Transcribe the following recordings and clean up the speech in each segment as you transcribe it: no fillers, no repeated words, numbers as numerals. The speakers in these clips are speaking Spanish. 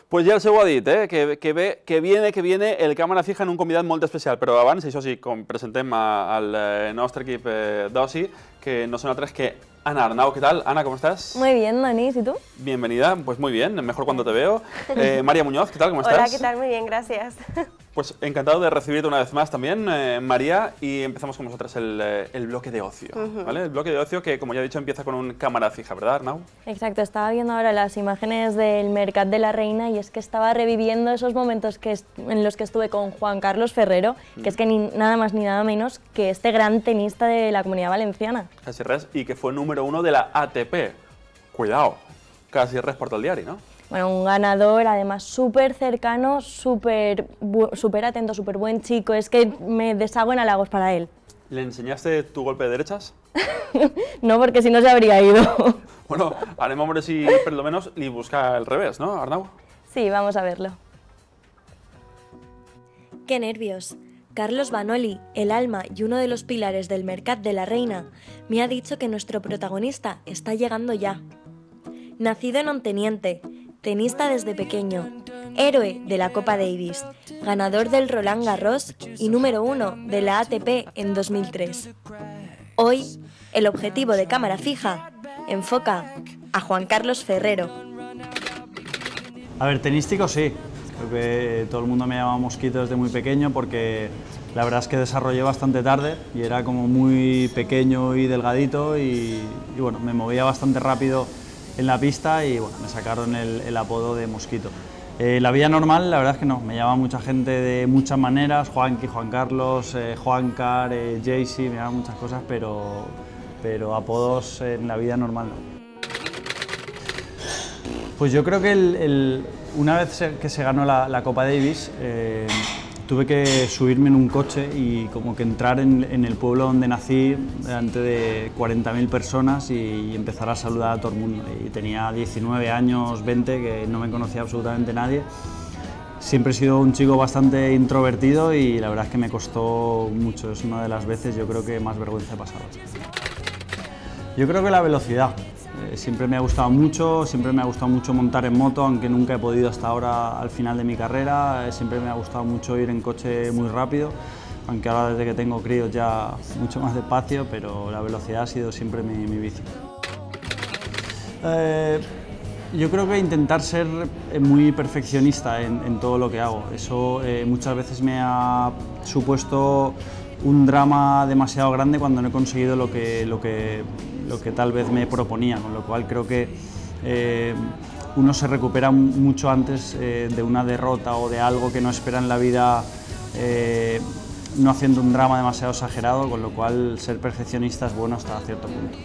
Pues ja el seu ho ha dit, que viene el càmera fija en un convidat molt especial, però abans, això sí, com presentem al nostre equip d'oci, que no son altres que Ana Arnau. ¿Qué tal? Ana, ¿cómo estás? Muy bien, Denis, ¿y tú? Bienvenida, pues muy bien, mejor cuando te veo. María Muñoz, ¿qué tal? ¿Cómo estás? Hola, ¿qué tal? Muy bien, gracias. Pues encantado de recibirte una vez más también, María, y empezamos con vosotras el bloque de ocio, ¿vale? El bloque de ocio que, como ya he dicho, empieza con un cámara fija, ¿verdad, Arnau? Exacto, estaba viendo ahora las imágenes del Mercat de la Reina y es que estaba reviviendo esos momentos en los que estuve con Juan Carlos Ferrero, que es que nada más ni nada menos que este gran tenista de la Comunidad Valenciana. Casi res, y que fue número 1 de la ATP. Cuidado, casi res por todo el diario, ¿no? Bueno, un ganador, además súper cercano, súper atento, súper buen chico, es que me deshago en halagos para él. ¿Le enseñaste tu golpe de derechas? No, porque si no se habría ido. Bueno, haremos a ver si por lo menos li busca el revés, ¿no, Arnau? Sí, vamos a verlo. ¡Qué nervios! Carlos Vanoli, el alma y uno de los pilares del Mercat de la Reina, me ha dicho que nuestro protagonista está llegando ya. Nacido en Onteniente, tenista desde pequeño, héroe de la Copa Davis, ganador del Roland Garros y número 1 de la ATP en 2003. Hoy, el objetivo de cámara fija enfoca a Juan Carlos Ferrero. A ver, tenístico sí. Creo que todo el mundo me llama Mosquito desde muy pequeño porque la verdad es que desarrollé bastante tarde y era como muy pequeño y delgadito y bueno, me movía bastante rápido en la pista y bueno, me sacaron el apodo de Mosquito. La vida normal, la verdad es que no, me llama mucha gente de muchas maneras, Juanqui, Juan Carlos, Juancar, Jaycee, me llaman muchas cosas, pero apodos en la vida normal no. Pues yo creo que una vez que se ganó la Copa Davis, tuve que subirme en un coche y como que entrar en el pueblo donde nací, delante de 40.000 personas y empezar a saludar a todo el mundo. Y tenía 19 años, 20, que no me conocía absolutamente nadie. Siempre he sido un chico bastante introvertido y la verdad es que me costó mucho, es una de las veces yo creo que más vergüenza he pasado. Yo creo que la velocidad. Siempre me ha gustado mucho montar en moto, aunque nunca he podido hasta ahora al final de mi carrera. Siempre me ha gustado mucho ir en coche muy rápido, aunque ahora desde que tengo críos ya mucho más despacio, pero la velocidad ha sido siempre mi vicio. Yo creo que intentar ser muy perfeccionista en todo lo que hago. Eso muchas veces me ha supuesto un drama demasiado grande cuando no he conseguido lo que tal vez me proponía, con lo cual creo que uno se recupera mucho antes de una derrota o de algo que no espera en la vida, no haciendo un drama demasiado exagerado, con lo cual ser perfeccionista es bueno hasta cierto punto.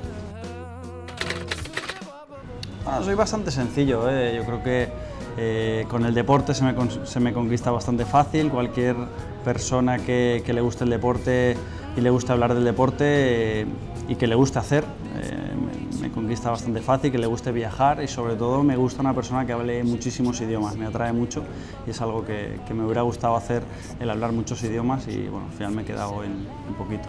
Bueno, soy bastante sencillo, yo creo que con el deporte se me conquista bastante fácil. Cualquier persona que le guste el deporte y le guste hablar del deporte y que le guste hacer, me conquista bastante fácil, que le guste viajar y sobre todo me gusta una persona que hable muchísimos idiomas, me atrae mucho y es algo que me hubiera gustado hacer, el hablar muchos idiomas y bueno, al final me he quedado en poquitos.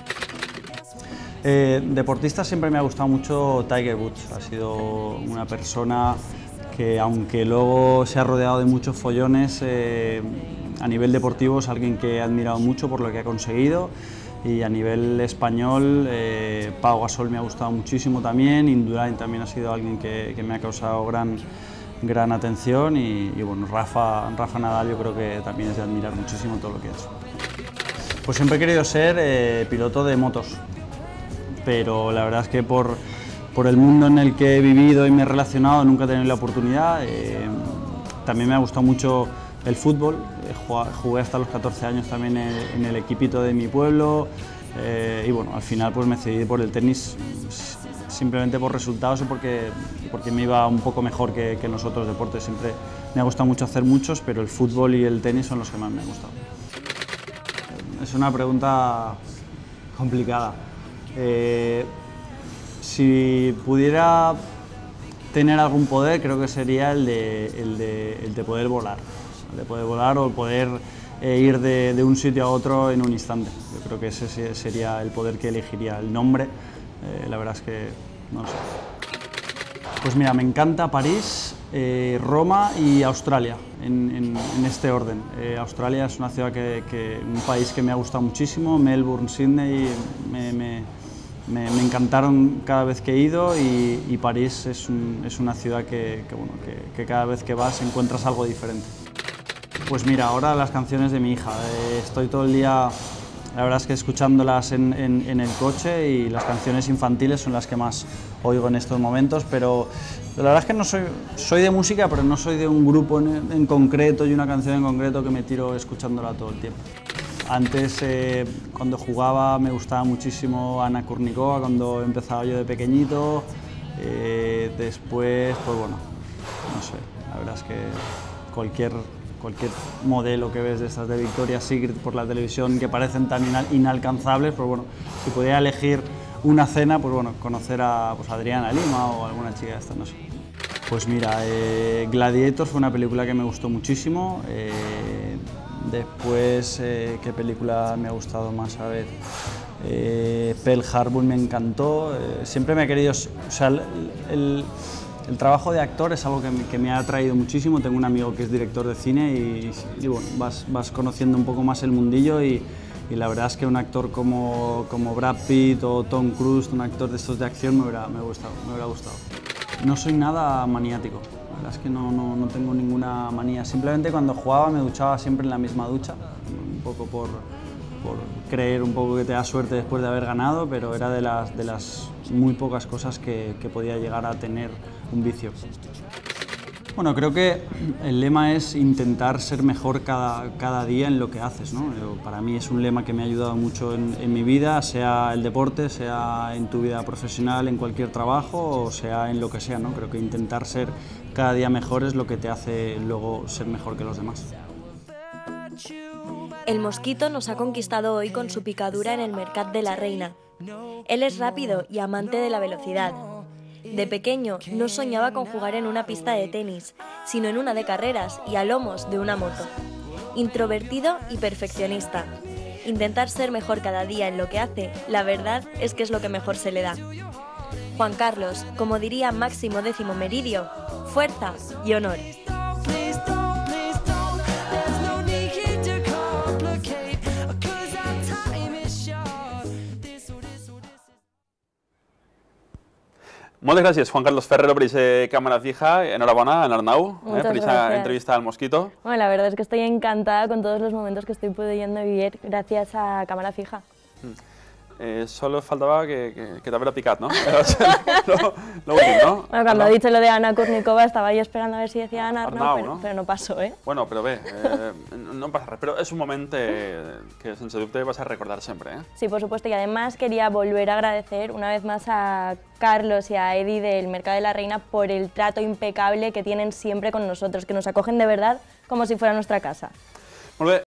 Deportista siempre me ha gustado mucho Tiger Woods, ha sido una persona que aunque luego se ha rodeado de muchos follones, a nivel deportivo es alguien que he admirado mucho por lo que ha conseguido y a nivel español Pau Gasol me ha gustado muchísimo también, Indurain también ha sido alguien que me ha causado gran atención y bueno, Rafa Nadal yo creo que también es de admirar muchísimo todo lo que ha hecho. Pues siempre he querido ser piloto de motos, pero la verdad es que por el mundo en el que he vivido y me he relacionado nunca he tenido la oportunidad. También me ha gustado mucho el fútbol, jugué hasta los 14 años también en el equipito de mi pueblo y bueno, al final pues me decidí por el tenis simplemente por resultados y porque me iba un poco mejor que los otros deportes. Siempre me ha gustado mucho hacer muchos, pero el fútbol y el tenis son los que más me han gustado. Es una pregunta complicada. Si pudiera tener algún poder, creo que sería el de poder volar. El de poder volar o el poder ir de un sitio a otro en un instante. Yo creo que ese sería el poder que elegiría. El nombre, la verdad es que no lo sé. Pues mira, me encanta París, Roma y Australia, en este orden. Australia es una ciudad un país que me ha gustado muchísimo, Melbourne, Sydney, me encantaron cada vez que he ido, y París es una ciudad que cada vez que vas encuentras algo diferente. Pues mira, ahora las canciones de mi hija, estoy todo el día, la verdad es que escuchándolas en el coche, y las canciones infantiles son las que más oigo en estos momentos, pero la verdad es que no soy de música, pero no soy de un grupo en concreto y una canción en concreto que me tiro escuchándola todo el tiempo. Antes, cuando jugaba, me gustaba muchísimo Anna Kournikova, cuando empezaba yo de pequeñito. Después, pues bueno, no sé, la verdad es que cualquier modelo que ves de estas de Victoria's Secret por la televisión, que parecen tan inalcanzables, pues bueno, si pudiera elegir una cena, pues bueno, conocer a Adriana Lima o alguna chica de estas, no sé. Pues mira, Gladiator fue una película que me gustó muchísimo. Después, ¿qué película me ha gustado más? A ver, Pearl Harbor me encantó. Siempre me he querido, o sea, el trabajo de actor es algo que me ha atraído muchísimo. Tengo un amigo que es director de cine, y bueno, vas conociendo un poco más el mundillo, y la verdad es que un actor como Brad Pitt o Tom Cruise, un actor de estos de acción, me hubiera gustado. No soy nada maniático. La verdad es que no tengo ninguna manía, simplemente cuando jugaba me duchaba siempre en la misma ducha, un poco por creer un poco que te da suerte después de haber ganado, pero era de las muy pocas cosas que podía llegar a tener un vicio. Bueno, creo que el lema es intentar ser mejor cada día en lo que haces, ¿no? Para mí es un lema que me ha ayudado mucho en mi vida, sea el deporte, sea en tu vida profesional, en cualquier trabajo, o sea en lo que sea, ¿no? Creo que intentar ser cada día mejor es lo que te hace luego ser mejor que los demás. El mosquito nos ha conquistado hoy con su picadura en el Mercat de la Reina. Él es rápido y amante de la velocidad. De pequeño no soñaba con jugar en una pista de tenis, sino en una de carreras y a lomos de una moto. Introvertido y perfeccionista. Intentar ser mejor cada día en lo que hace, la verdad es que es lo que mejor se le da. Juan Carlos, como diría Máximo Décimo Meridio, fuerza y honor. Moltes gràcies, Juan Carlos Ferrero, por esa cámara fija. Enhorabuena, Arnau, por esa gracias. entrevista al Mosquito. Bueno, la verdad es que estoy encantada con todos los momentos que estoy pudiendo vivir gracias a cámara fija. Solo faltaba que te hubiera picado, ¿no? Lo último, ¿no? Bueno, cuando ha dicho lo de Anna Kournikova estaba yo esperando a ver si decía Ana Arnau, Arnau, no? pero no pasó, ¿eh? Bueno, però bé, no passa res, però és un moment que sense dubte vas a recordar sempre, ¿eh? Sí, por supuesto, y además quería volver a agradecer una vez más a Carlos y a Eddie del Mercat de la Reina por el trato impecable que tienen siempre con nosotros, que nos acogen de verdad como si fuera nuestra casa. Molt bé,